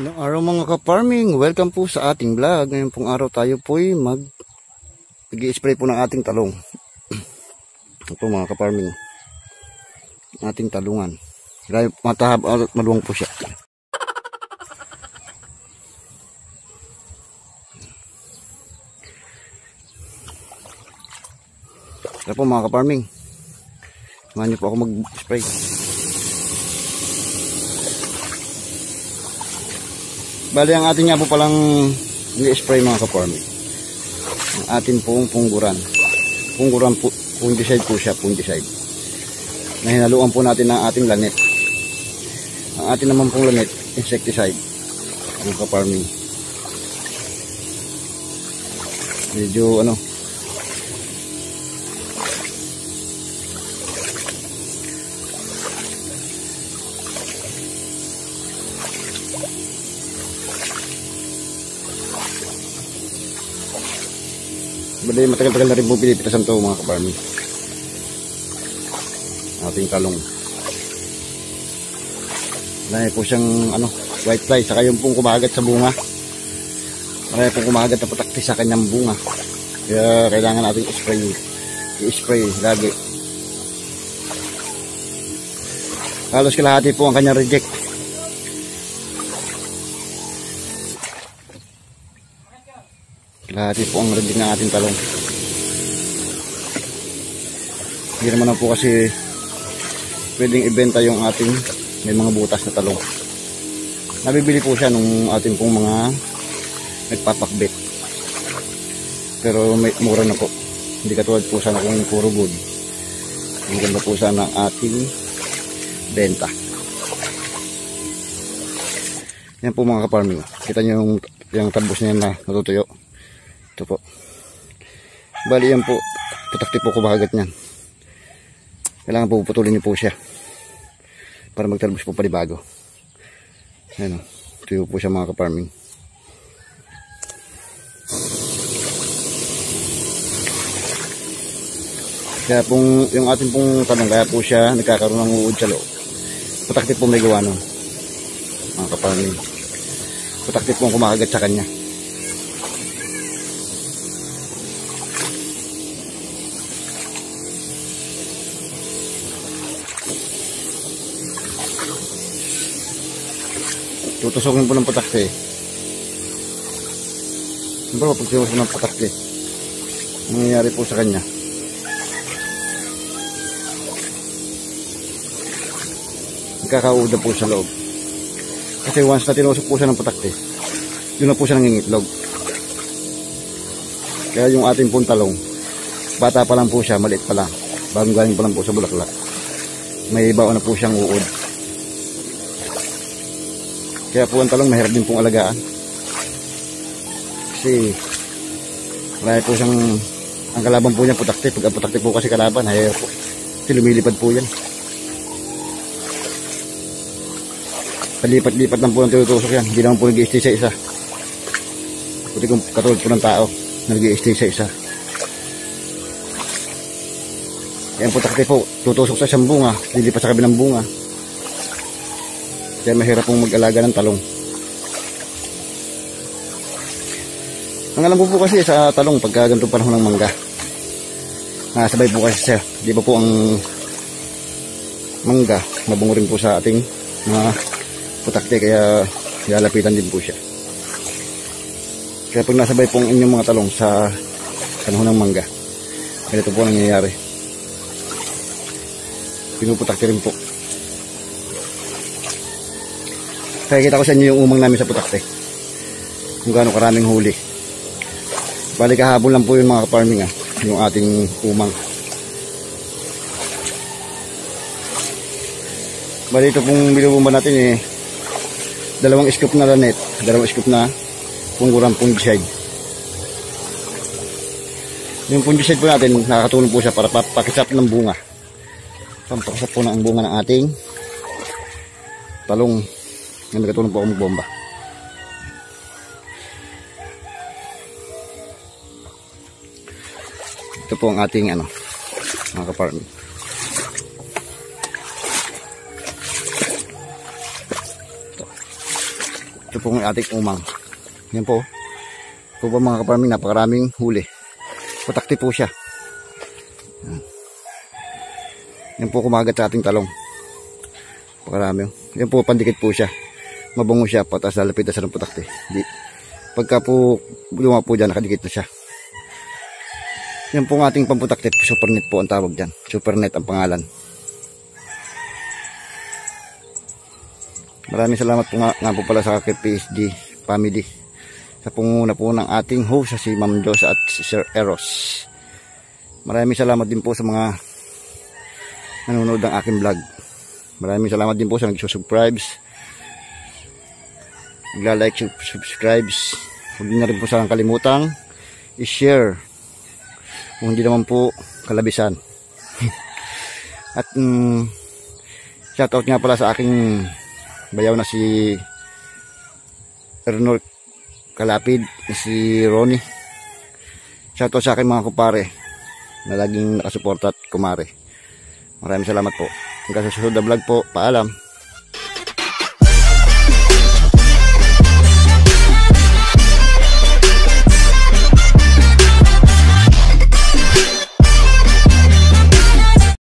Magandang araw mga ka-farming, welcome po sa ating vlog. Ngayon pong araw tayo po ay mag-i-spray po ng ating talong. Ito po mga ka-farming, ating talungan. Matahab at maluwang po siya. Ito po mga ka-farming, samahan niyo po ako mag-spray. Bali ang ating nga po palang i-spray mga ka-farming, ang ating pong pungguran po, fungicide po siya, fungicide na hinaluan po natin ng ating lanet. Ang ating naman pong lanet, insecticide mga ka-farming. Medyo bali matagal-tagal na rin po pinipitasan to mga ka-farming, ating talong. Marami po siyang white fly, saka yung pong kumagat sa bunga. Marami pong kumagat na patakti sa kanyang bunga, kaya kailangan natin i-spray lagi. Halos kalahati po ang kanyang reject. Kalahati po ang reject ng ating talong. Hindi naman po kasi pwedeng ibenta yung ating may mga butas na talong. Nabibili po siya nung ating pong mga nagpapakbit, pero may mura na po. Hindi katulad po sana kung puro good. Ang ganda po sana ang ating benta. Yan po mga ka-farming, kita nyo yung talbos niya na natutuyo. Ito po. Bali yan po, putakti po kumagat niyan. Kailangan po putulin niyo po siya para magtalbos po panibago. Ayan o, tuyo po siya mga ka-farming. Kaya pong yung ating pong talong, kaya po siya nagkakaroon ng uod sa loob. Putakti po may gawa nun mga ka-farming. Putakti po kumakagat sa kanya. Tutusokin po ng patakte. Siyempre pag tutusok ng patakte, ang nangyayari po sa kanya, nagkakauda po sa loob. Kasi once na tinusok po siya ng patakte, yun na po siya nangingitlog. Kaya yung ating pong talong, bata pa lang po siya, maliit pa lang, bagong galing pa lang po sa bulaklak, may baon na po siyang uod. Kaya po ang talong mahirap din pong alagaan, kasi marami po siyang, ang kalaban po niya putakti. Pag ang putakti po kasi kalaban, ay po, kasi lumilipad po yan. Palipat-lipat lang po ng tinutusok yan, hindi naman po nag-i-stay sa isa. Puti kung katulad po ng tao na nag-i-stay sa isa. Kaya ang putakti po, tutusok sa isang bunga, lilipat sa kabilang bunga. Kaya mahirap pong mag-alaga ng talong. Ang alam po kasi sa talong, pagka ganitong panahon ng mangga, sabay po kasi siya. Di ba po ang mangga, mabungo rin po sa ating mga putakte, kaya lalapitan din po siya. Kaya pag nasabay po ang inyong mga talong sa panahon ng mangga, ganito po nangyayari. Pinuputakte rin po. Kaya kita ko sa inyo yung umang namin sa putakte, kung gaano karaming huli. Bali kahapon lang po yung mga ka-farming yung ating umang. Bali ito pong binubumba natin dalawang scoop na lanet, dalawang scoop na pungguran fungicide. Yung fungicide po natin, nakakatulong po siya para pakisap ng bunga, pampakisap po ng bunga ng ating talong. Nagkatulong po ako magbomba. Ito po ang ating mga ka-farming. Ito po ang ating umang. Yan po. Ito po mga kaparming, napakaraming huli. Putakti po siya. Yan po kumagat sa ating talong. Napakarami. Yan po pandikit po siya. Mabango siya, patas lalapit na sa putakti. Pagka po luma po dyan, nakadikit na siya. Yan po ang ating pamputakti. Supernet po ang tawag dyan. Supernet ang pangalan. Maraming salamat po nga po pala sa KPSG family. Sa pangunguna po ng ating host, si Ma'am Jos at si Sir Eros. Maraming salamat din po sa mga nanonood ng aking vlog. Maraming salamat din po sa nagsusubscribes. Nagla-like, subscribes. Huwag na rin po sa kalimutang i-share. Kung hindi naman po kalabisan. At shoutout nga pala sa aking bayaw na si Ernor Kalapid, si Ronnie. Shoutout sa aking mga kupare na laging nakasuporta at kumare. Maraming salamat po. Hanggang sa susunod na vlog po. Paalam.